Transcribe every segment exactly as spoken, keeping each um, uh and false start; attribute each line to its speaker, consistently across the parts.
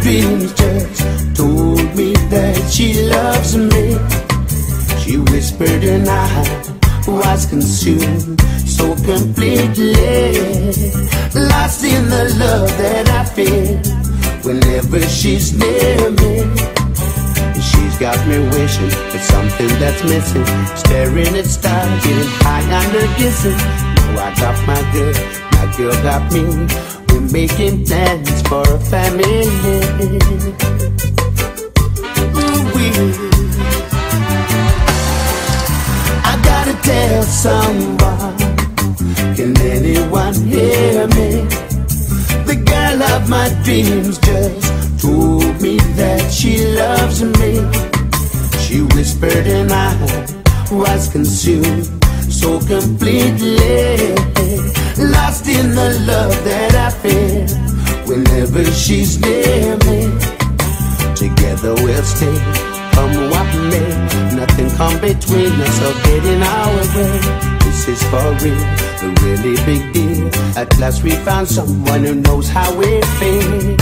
Speaker 1: dreams just told me that she loves me. She whispered and I was consumed so completely, lost in the love that I feel whenever she's near me. She's got me wishing for something that's missing, staring at stars, getting high on her kissing. Now I got my girl, my girl got me. We're making plans for a family. Ooh-wee. I gotta tell someone, can anyone hear me? The girl of my dreams just told me that she loves me. She whispered and I was consumed so completely, lost in the love that I feel whenever she's near me. Together we'll stay, come what may, nothing come between us or get in our way. This is for real, a really big deal. At last we found someone who knows how we feel.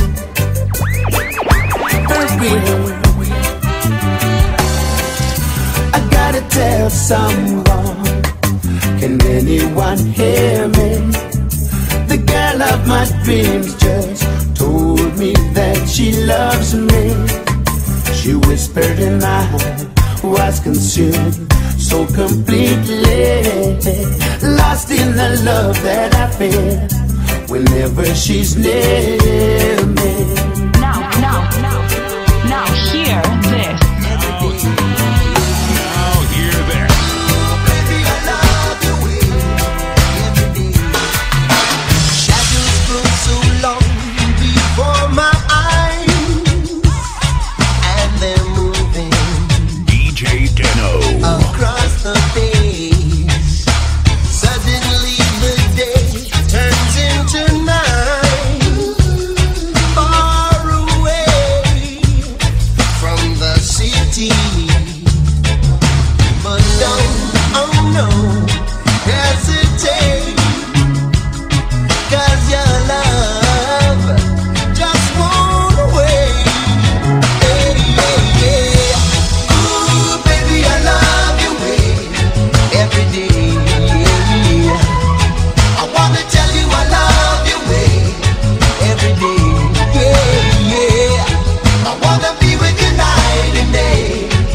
Speaker 1: I gotta tell someone, can anyone hear me? The girl of my dreams just told me that she loves me. She whispered and I was consumed so completely, lost in the love that I feel whenever she's near me.
Speaker 2: Now, now, now, now hear this.
Speaker 3: Now hear this.
Speaker 4: Baby, I love the way every day. Shadows grow so long before my eyes, and they're moving
Speaker 3: D J Deno.
Speaker 4: across the face. Suddenly the day turns into night, far away from the city. But don't, oh no, hesitate, 'cause your love just won't wait. Hey, hey, yeah. Ooh, baby, I love your way every day. I wanna tell you I love your way every day. Yeah, yeah. I wanna be with you night and day.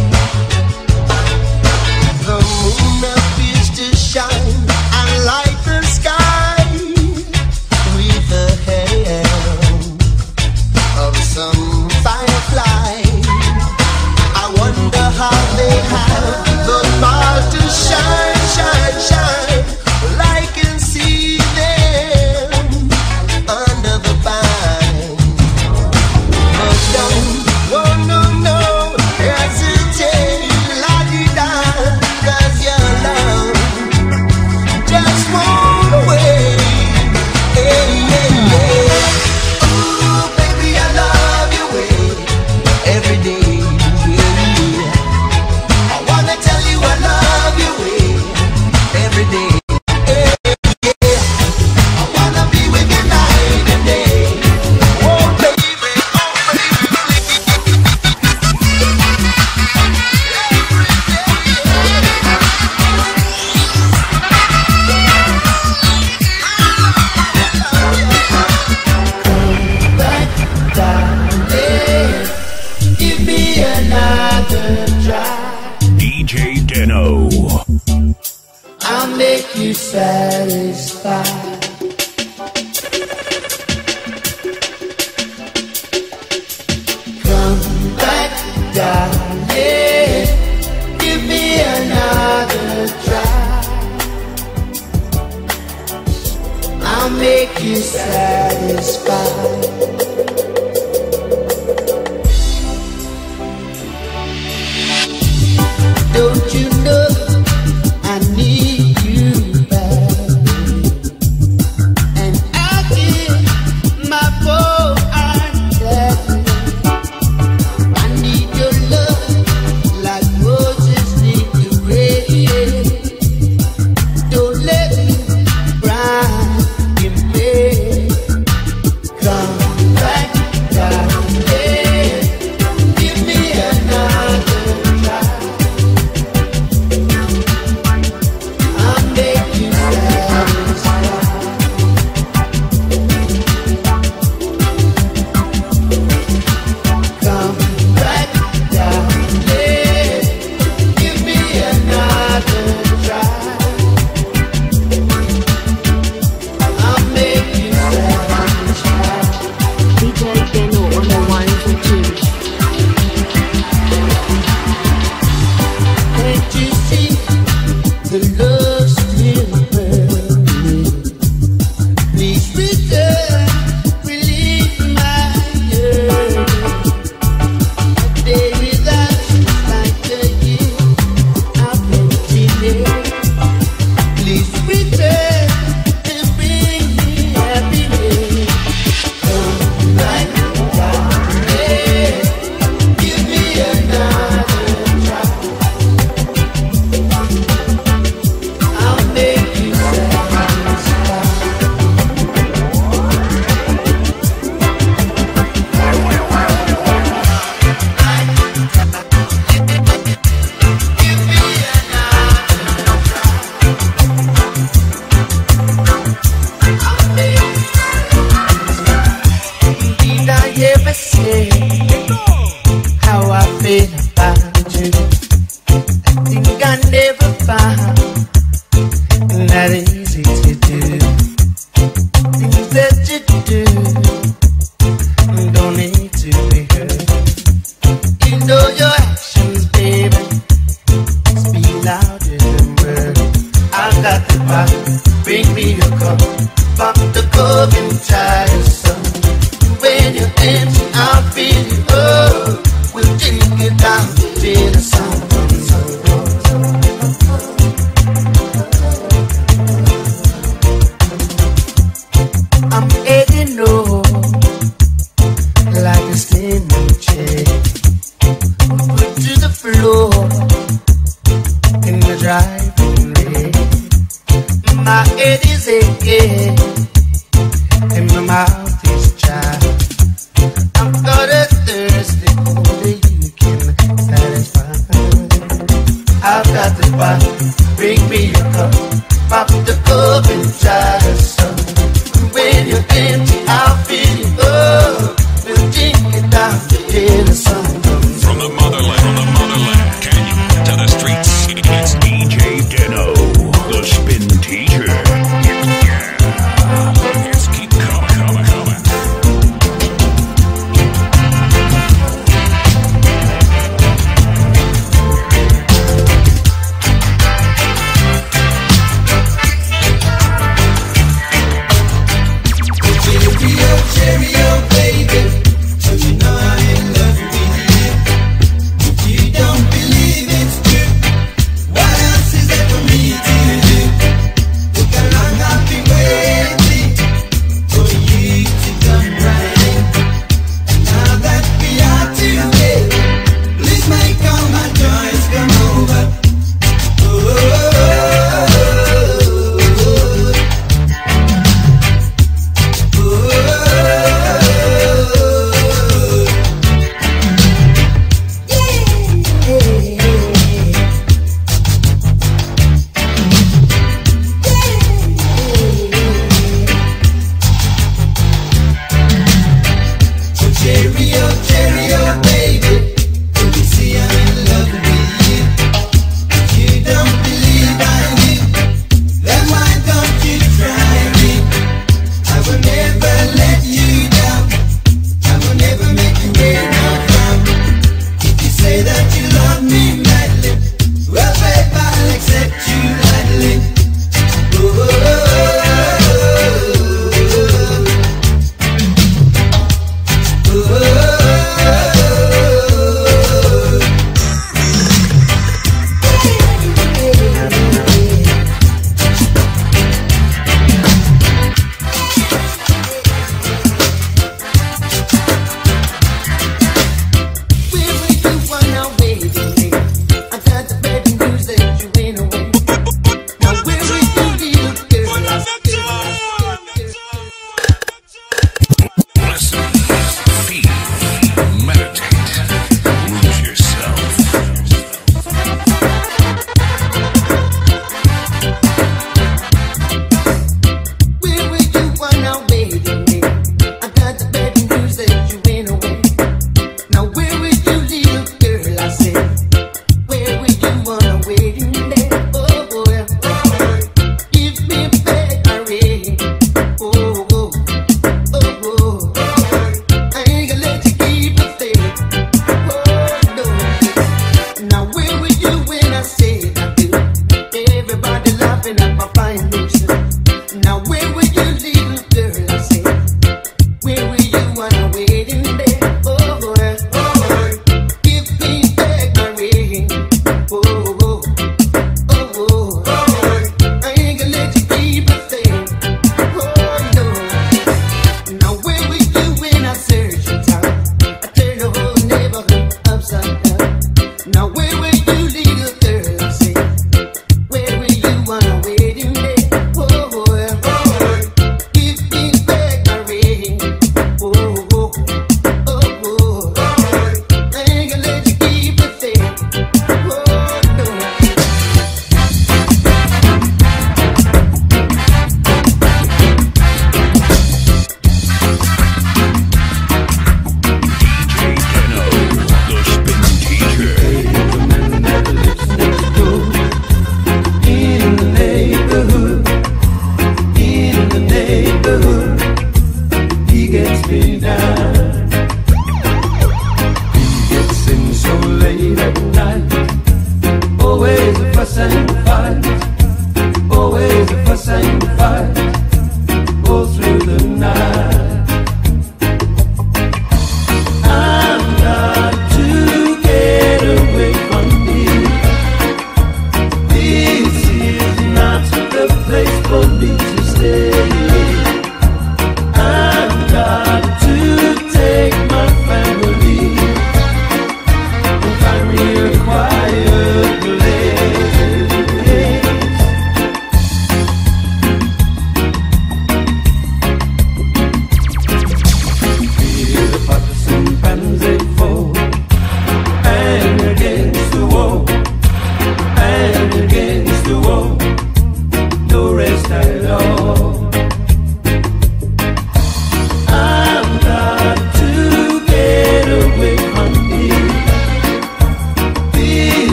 Speaker 4: The moon appears to shine and light the sky with the help of some firefly. I wonder how they have the power to shine, shine, shine. Well, I can see them under the vine. But don't, oh no, no, hesitate, la-di-da, 'cause your love just won't wait. Hey, hey, hey. Ooh, baby, I love your way every day. I wanna tell you I love your way every day. Yeah, yeah. I wanna be with you night and day. Oh, baby, oh, baby,
Speaker 1: Back, darling, give me another try.
Speaker 3: D J Deno.
Speaker 1: I'll make you satisfied. Come back, darling, give me another try. I'll make you satisfied. Don't you know I need you back?
Speaker 5: on the ones and twos.
Speaker 1: Can't you see the love still burning? Please return, relieve my yearning. A day without you is like a year of empty day. Please return and bring me happiness. Come right now, yeah. Give me another try. I'll make you satisfied. Give me another try. I'll make you satisfied. Did I ever say how I feel about you? I think I never found that easy to do. Things that you do don't need to be heard. You know your actions, baby, speak louder than words. I got the power, bring me a cup, pop the cork and try some. When you're empty, I'll feel you.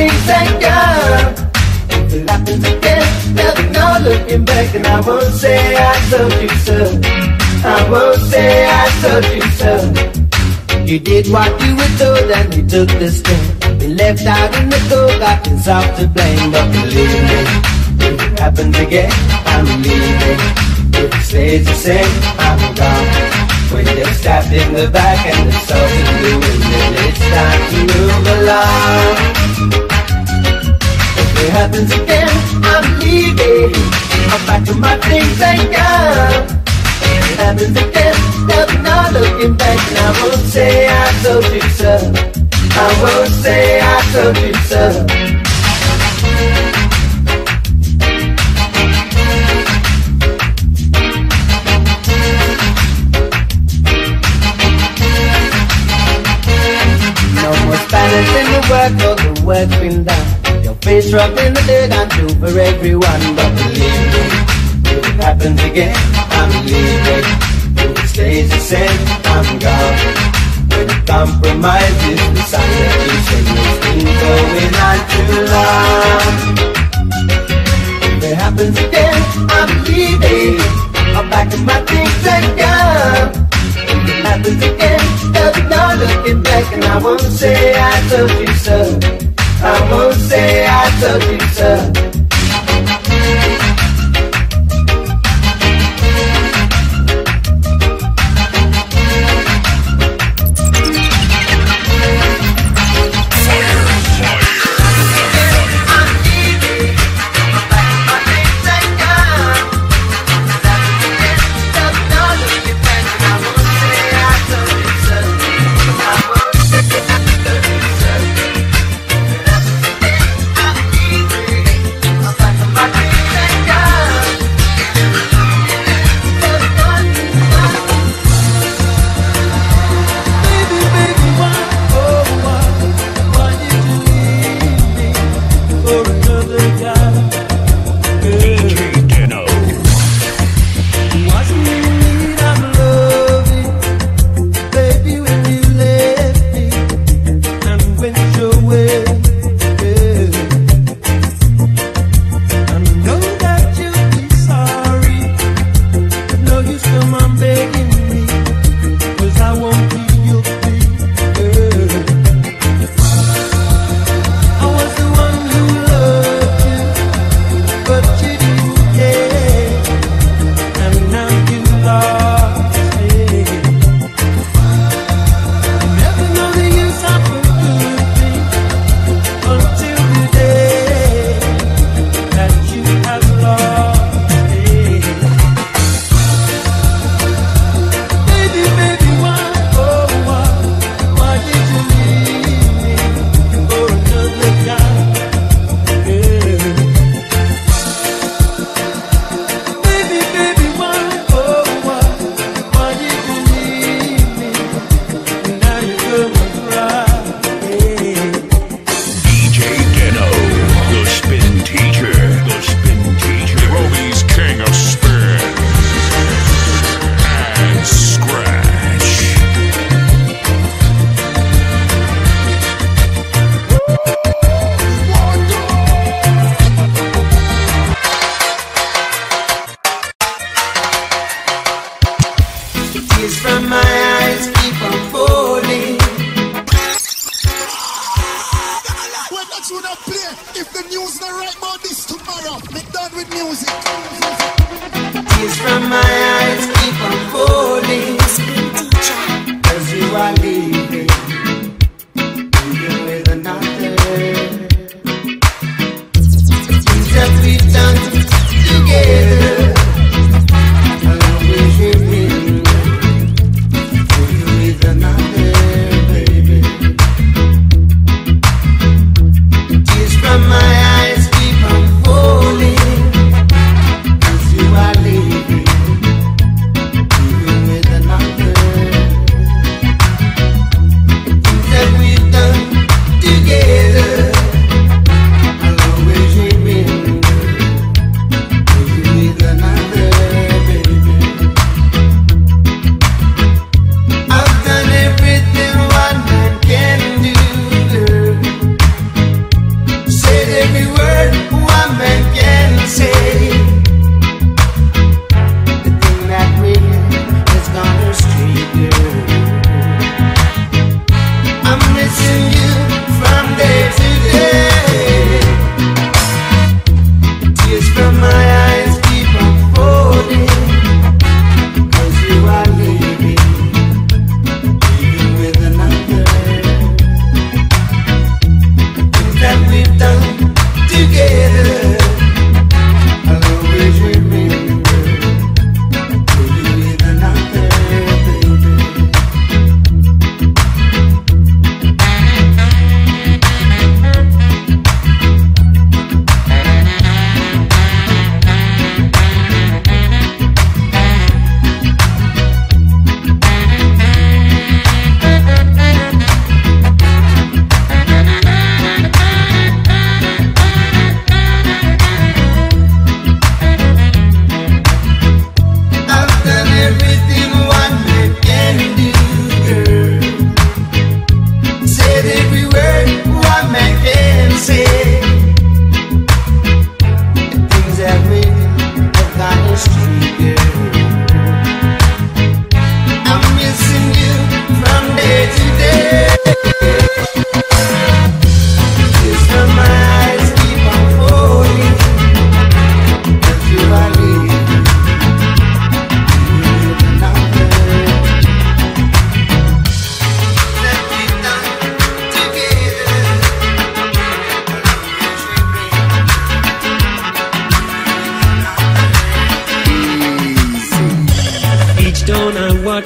Speaker 1: things and girl. If it happens again, there'll be no looking back. And I won't say I told you so. I won't say I told you so. You did what you were told and you took the step. Been left out in the cold, got yourself to blame. But believe me, if it happens again, I'm leaving. If it stays the same, I'm gone. When you're stabbed in the back and the soul is doing, then it's time to move along. If it happens again, I'm leaving. I'm back to my things and gone. If it happens again, there'll be no looking back. And I won't say I told you so. I won't say I told you so. Spanish in the work, all the work's been done. Your face rubbed in the dirt, I'm true for everyone. But believe me, if it happens again, I'm leaving. If it stays the same, I'm gone. When it compromises the sign that you said it's been going on too long. If it happens again, I'm leaving. I'm back in my things and gone. If it happens again, there'll be no looking back. And I won't say I told you so. I won't say I told you so.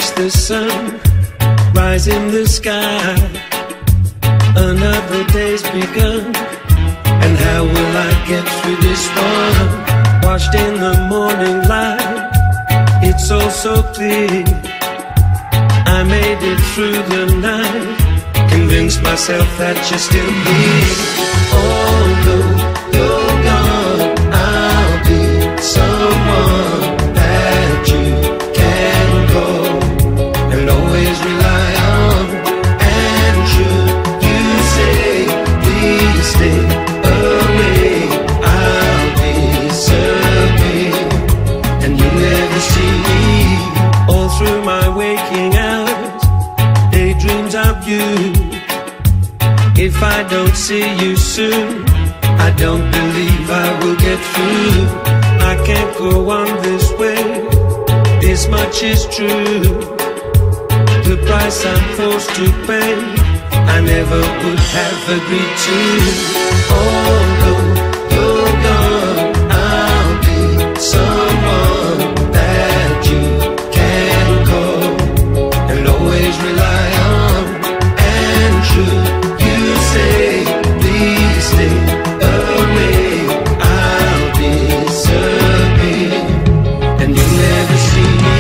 Speaker 5: watch the sun rise in the sky. Another day's begun, and how will I get through this one? Washed in the morning light, it's all so clear. I made it through the night, convinced myself that you're still here. Although you're gone, I'll be someone that you can call and always rely on. And should you say, please stay away, I'll be serving, and you'll never see me. All through my waking hours, daydreams of you. If I don't see you soon, I don't believe I will get through. I can't go on this way, this much is true. The price I'm forced to pay, I never would have agreed to. Although you're gone, I'll be someone that you can call and always rely on. And should you say, please stay away, I'll be serving, and you'll never see me.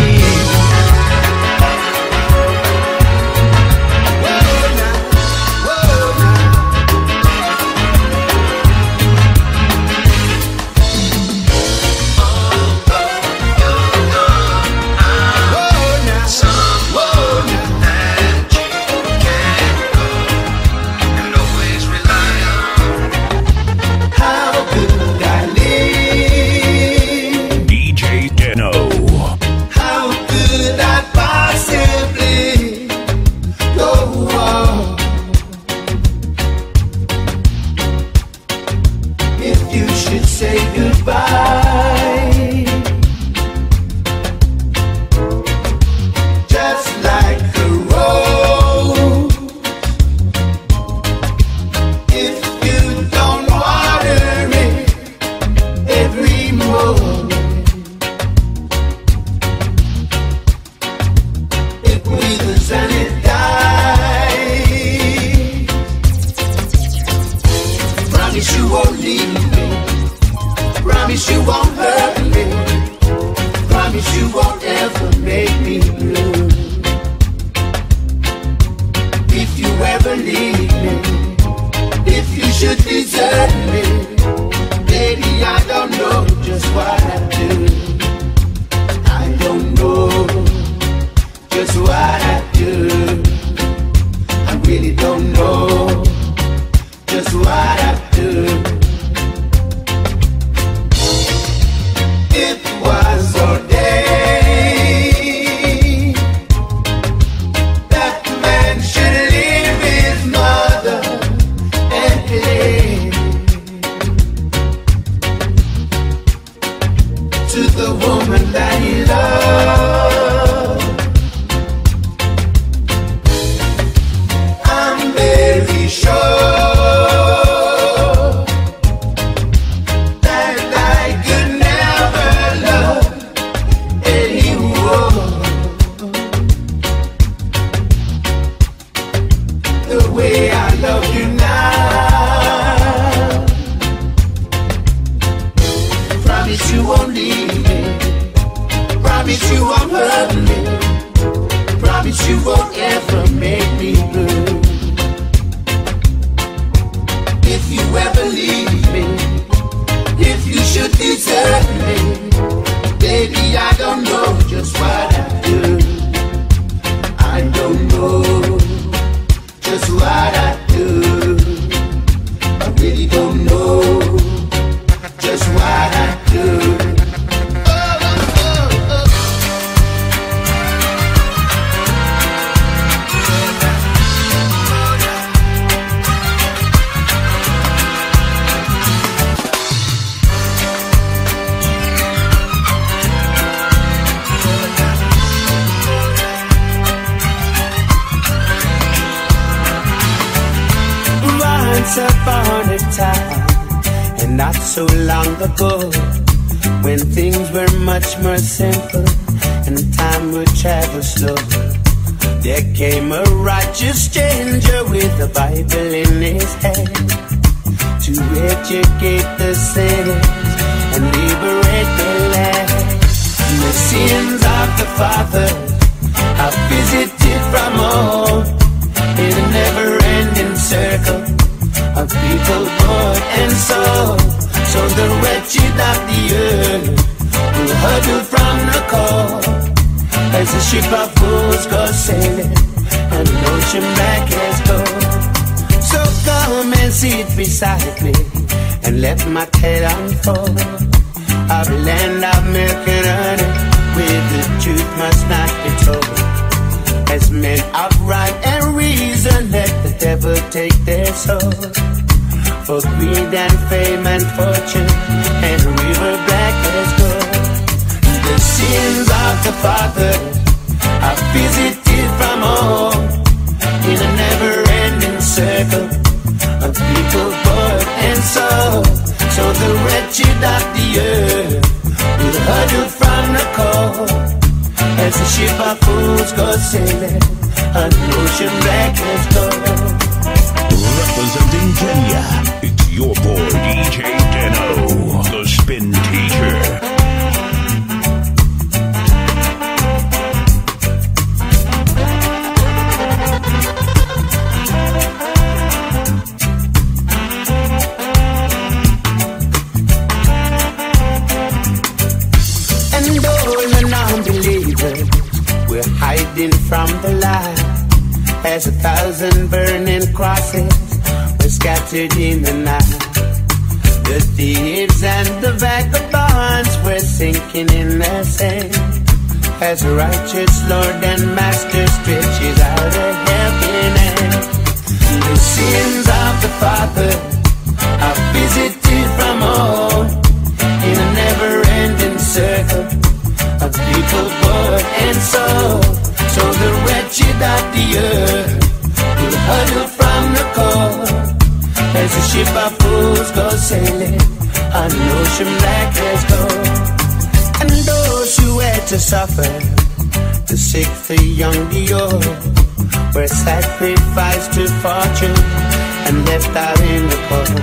Speaker 1: Once upon a time, and not so long ago, when things were much more simple and time would travel slow. There came a righteous stranger with a Bible in his hand to educate the sinners and liberate the land. The sins of the Father are visited from all in a never-ending circle of people, board and soul. So the wretched of the earth will huddle from the call as the ship of fools goes sailing and the ocean black as gold. So come and sit beside me and let my tale unfold of a land of milk and honey, where the truth must not be told. As men of right and reason let the devil take their soul, for greed and fame and fortune and river black as gold. The sins of the Father are visited from all in a never-ending circle of people, board and soul. So the wretched of the earth will huddle from the cold as the ship of fools goes sailing on the ocean black as gold.
Speaker 3: Representing Kenya, it's your boy D J Deno, the Spin Teacher.
Speaker 1: Hiding from the light as a thousand burning crosses were scattered in the night. The thieves and the vagabonds were sinking in the sand as a righteous Lord and Master stretches out a helping hand. The sins of the Father are visited from all in a never-ending circle of people, board and soul. So the wretched of the earth will huddle from the cold as the ship of fools goes sailing on an ocean black as gold. And those who had to suffer, the sick, the young, the old, were sacrificed to fortune and left out in the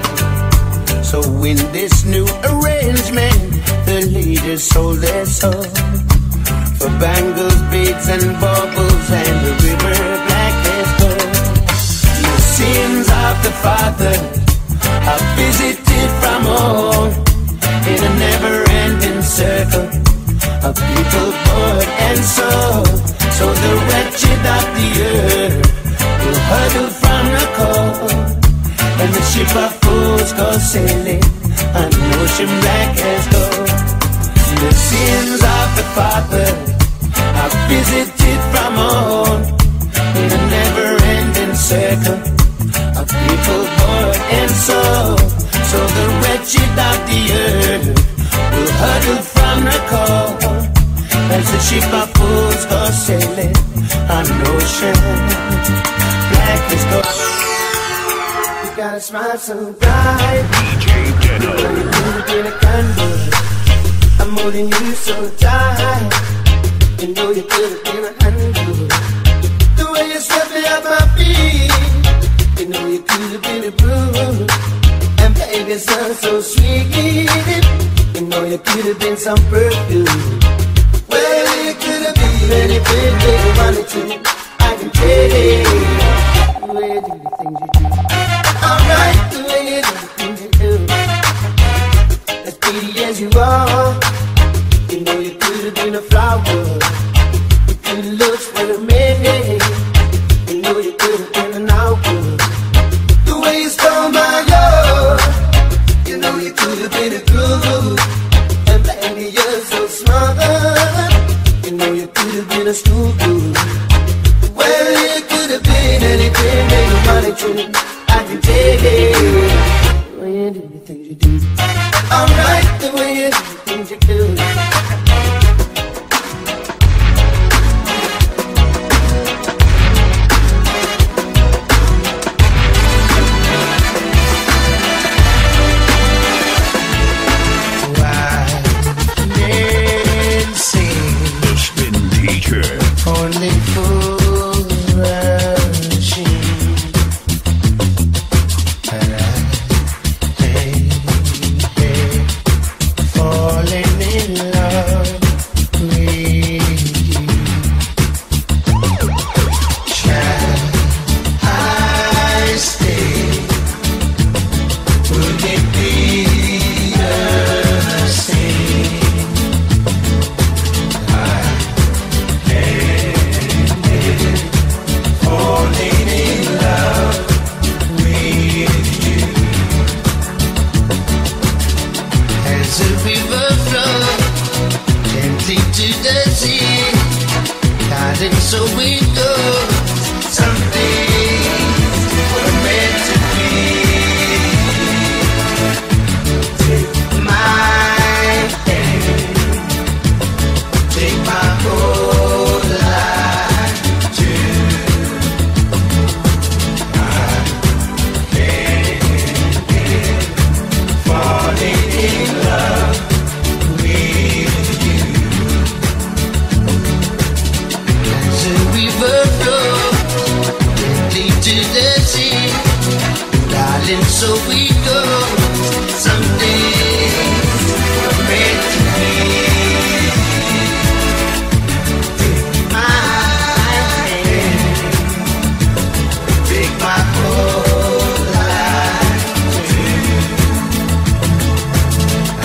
Speaker 1: cold. So in this new arrangement, the leaders sold their soul for bangles, beads and baubles and the river black as gold. The sins of the Father are visited from all in a never-ending circle of people, board and soul. So the wretched of the earth will huddle from the cold and the ship of fools go sailing on an ocean black as gold. The sins of the Father are visited from all in a never-ending circle of people, board and soul. So the wretched of the earth will huddle from the cold as the ship of fools go sailing on an ocean black as gold. You gotta smile so bright,
Speaker 3: D J Deno.
Speaker 1: you in a candle. I'm holding you so tight. You know you could have been a handle. The way you swept me off my feet, you know you could have been a blue. And baby, sound so sweet. You know you could have been some perfume. Well, you could have been anything that you wanted to. I can tell the way you do the things you do. Alright, the way you do the things you do. As pretty as you are, you know you could have been a flower. You could have looked for a minute. You know you could have been an hour. The way you stole my love, you know you could have been a groove. And baby, you're so smart. You know you could have been a school girl. Well, you could have been anything that you wanted to. I can take it. The way you do the things you do. Alright, the way you do the things you do.
Speaker 3: The Spin
Speaker 4: we go. Some things were meant to be. Take my hand, take my whole life too. I can't get falling in love with you. As a river flows deep to the sea, darling, so we go. Someday we're meant to be. Take my hand, take my whole life too. I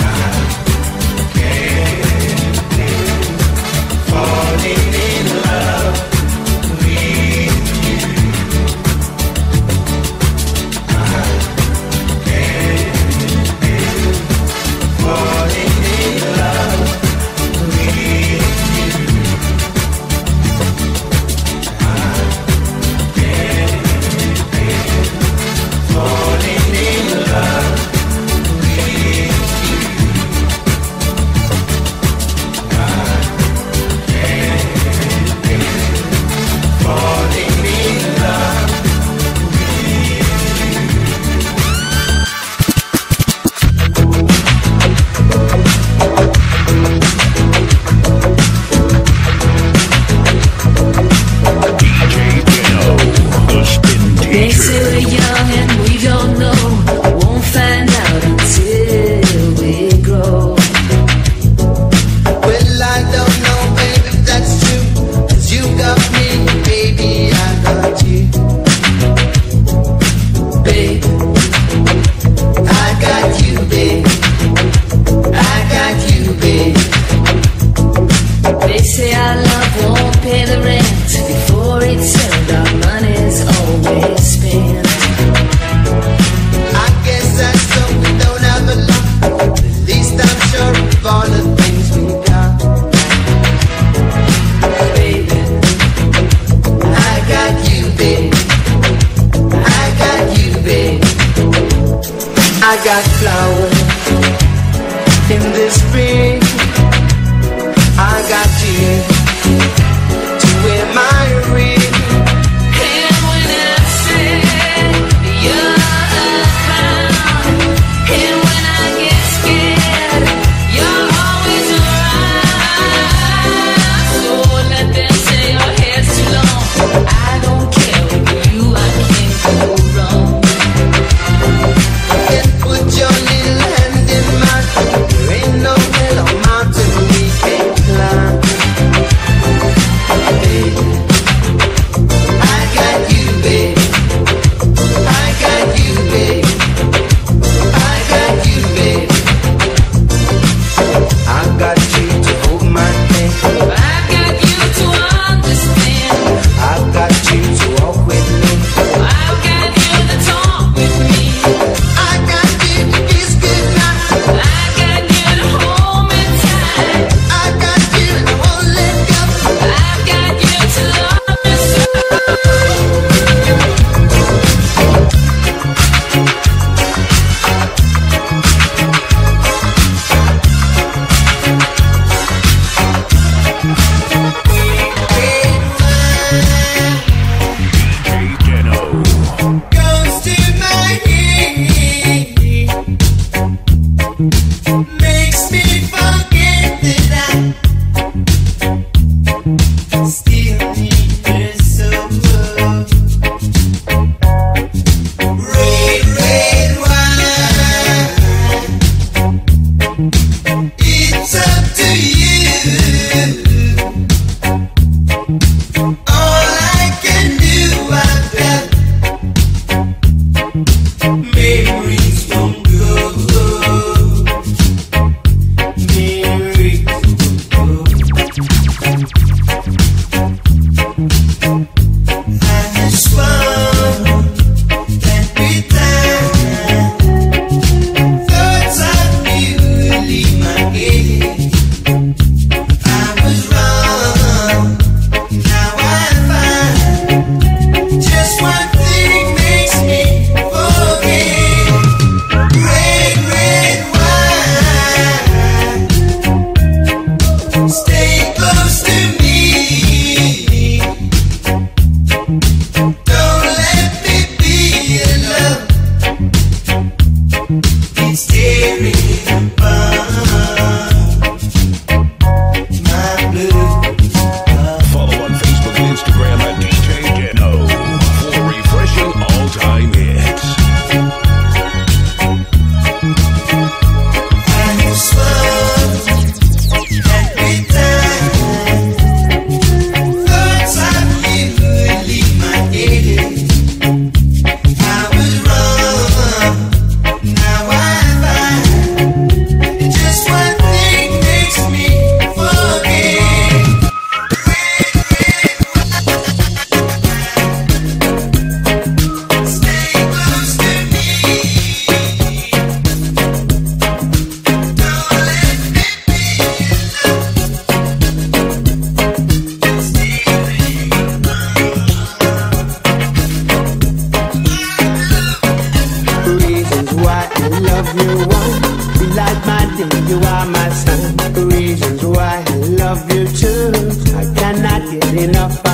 Speaker 4: can't live falling in love with you. I can't live falling in love with you. I can't live falling in love with you. I can't live falling in love
Speaker 3: D J Deno, the spin
Speaker 6: They say
Speaker 3: teacher.
Speaker 6: we're young and we don't know. Won't find out until we grow.
Speaker 4: Well, I don't know, baby, if that's true. 'Cause you got me, baby, I got you.
Speaker 6: Babe,
Speaker 4: I got you, babe. I got you, babe.
Speaker 6: they say our love won't pay the rent. Before it's settled, our money's always spent.
Speaker 4: I guess that's so we don't have a lot. At least I'm sure of all the things we got.
Speaker 6: Baby,
Speaker 4: I got you, babe.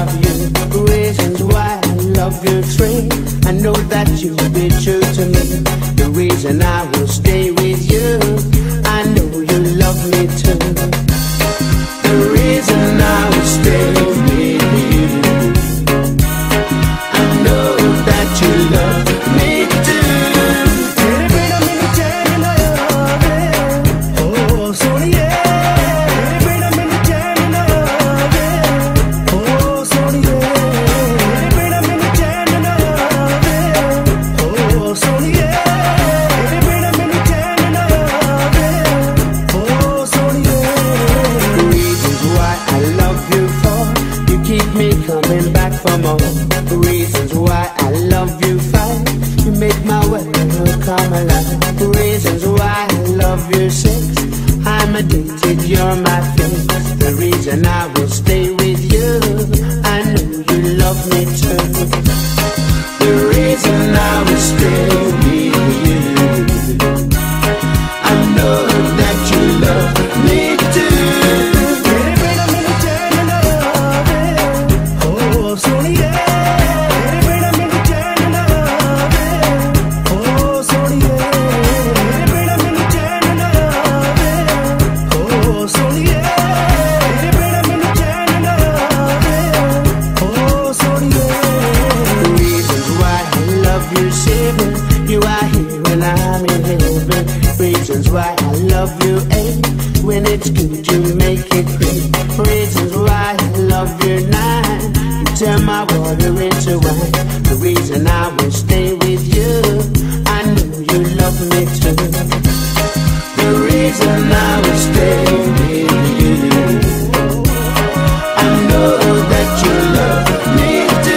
Speaker 1: love you. Reasons why I love you three. I know that you'll be true to me. The reason I will stay with you, I know you love me too. The reason I will stay with you, I know that you love me too. Coming back for more reasons why I love you five. You make my world come alive. Reasons why I love you six. I'm addicted, you're my fix. The reason I will stay with you, I know you love me too. The reason I will stay with you, I know that you love me too. You are here when I'm in heaven. Reasons why I love you eight. When it's good you make it great. Reasons why I love you nine. You turn my water into wine. The reason I will stay with you, I know you love me too. The reason I will stay with you, I know that you love me too.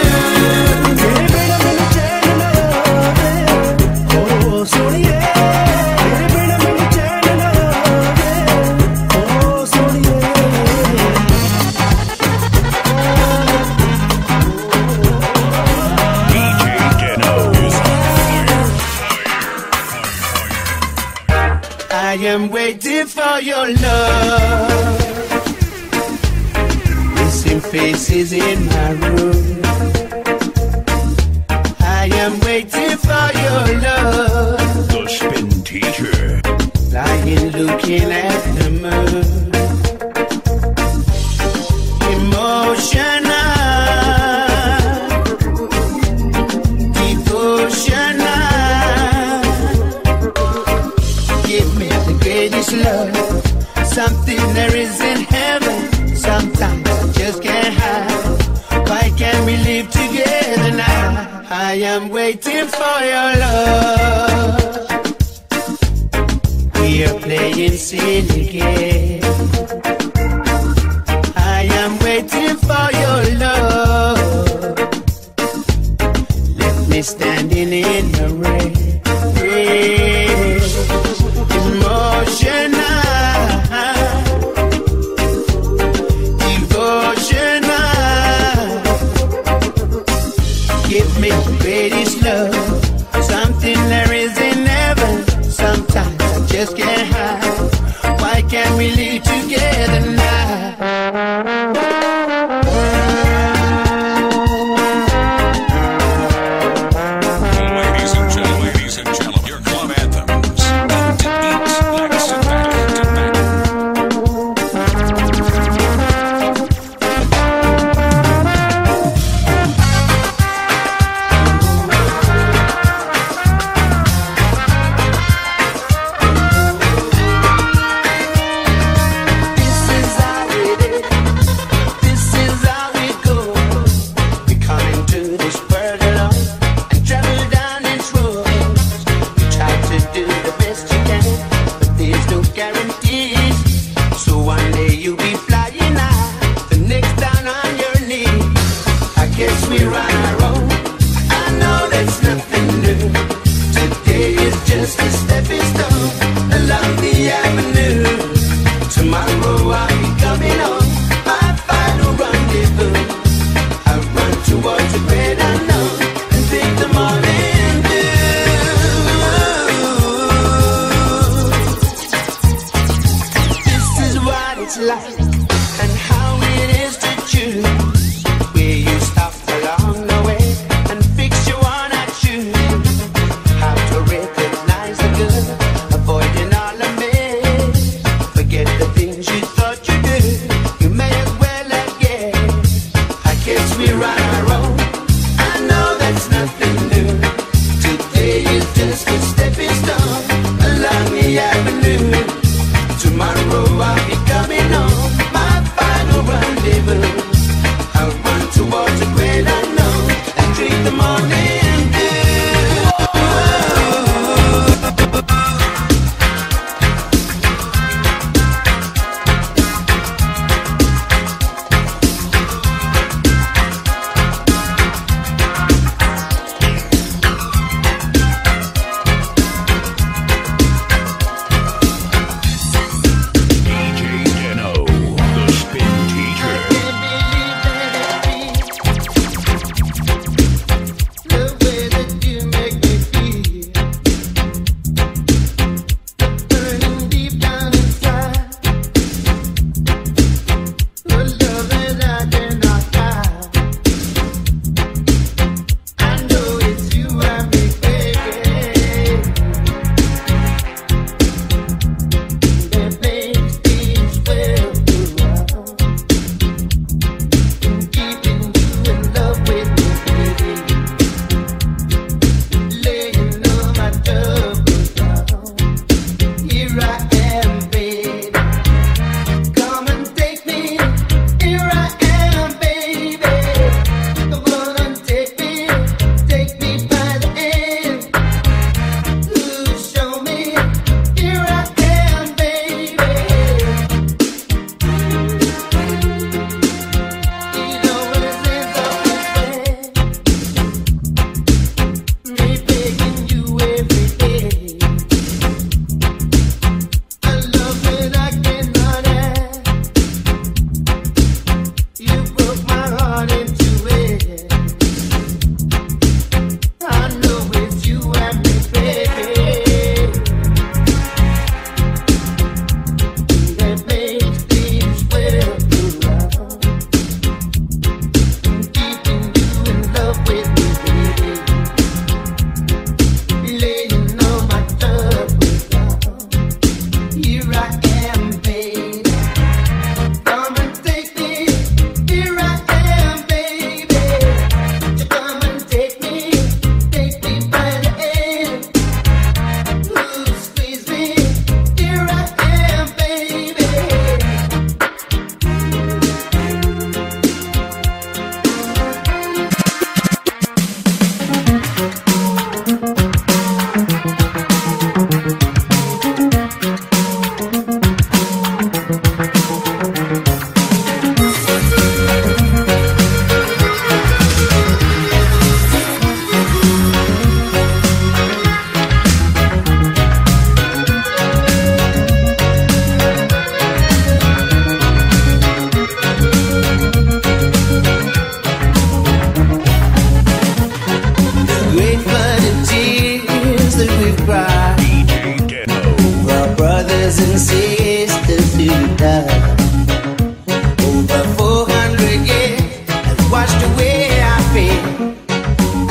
Speaker 1: I am waiting for your love. Missing faces in my room. I am waiting for your love.
Speaker 3: The Spin Teacher.
Speaker 1: Lying looking at the moon. Emotional, devotional. Give me the greatest love, something there is in heaven. Sometimes I just can't hide. Why can't we live together now? I am waiting for your love. We are playing silly games. I am waiting for your love. Left me standing in the rain. rain. Emotional, devotional. Give me the greatest love, something there is in heaven. Sometimes I just can't hide. Why can't we live together now?
Speaker 3: Ladies and gentlemen, ladies and gentlemen, your club anthems. Beats like sit back to back.
Speaker 1: This is how it is. This is how it goes. We come into this world alone and travel down its roads. You try to do the best you can, but there's no guarantees. So one day you'll be flying high, the next down on your knees. I guess we're on our own. I know there's nothing new. Today is just a stepping stone along the avenue. Tomorrow I'll be coming home, my final rendezvous. I run towards the great unknown and think the morning dew. This is what it's like and how it is to choose where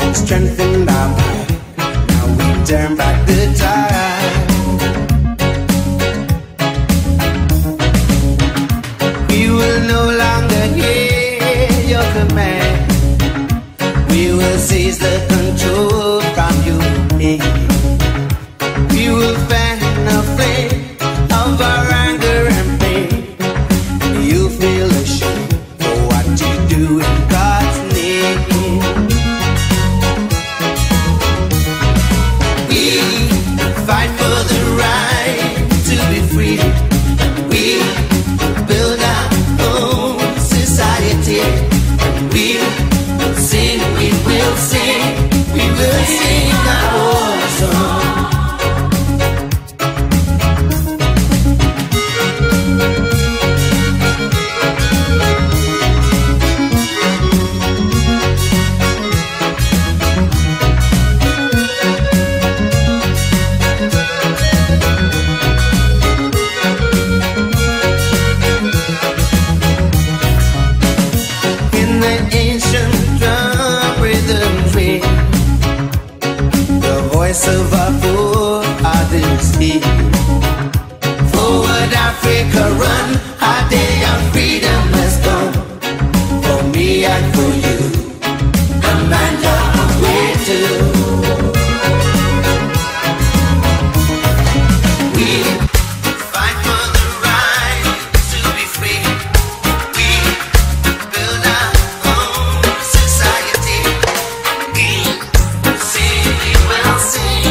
Speaker 1: strengthened our mind. Now we turn back the tide. We will no longer hear your command. We will seize the control from you. We will fan the flame of our anger and pain. You feel ashamed for what you do in God's name. We fight for the right to be free. We build our own society. We sing, we will sing, we will sing our own song. Of our forefathers here. Forward Africa run, our day of freedom has come. For me and for you, a man of the way too. We fight for the right to be free. We build our own society. We sing, we will sing.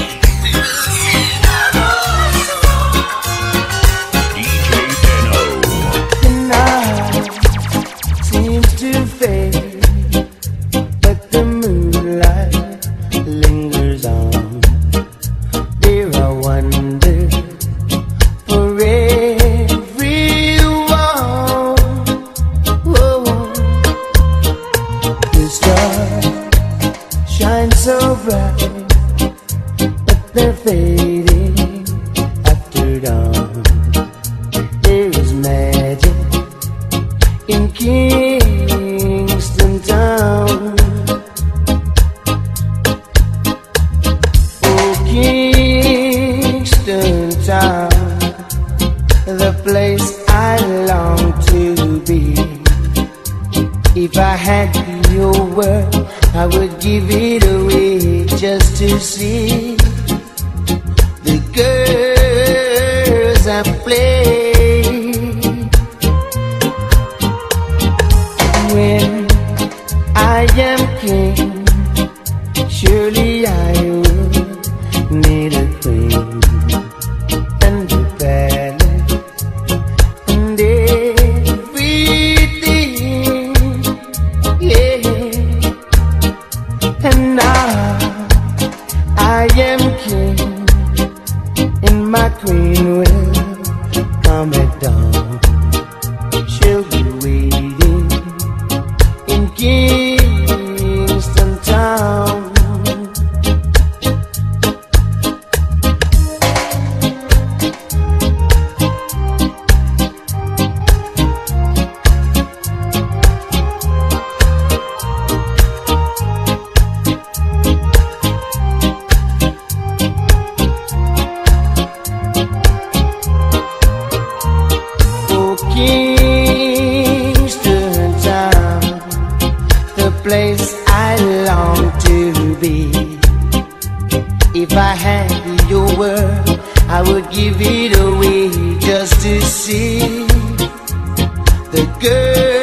Speaker 7: The girl